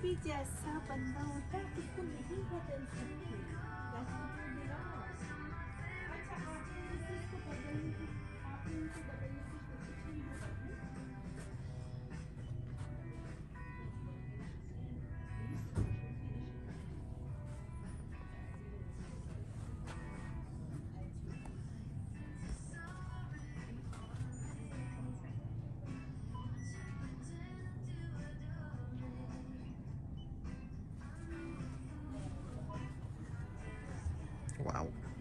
भी जैसा बंदा होता है उसको नहीं बदल सकते। That's the way they are. अच्छा आपने जैसे इसको बदलने की आपने उनको बदलने की कोशिश नहीं करी। Wow.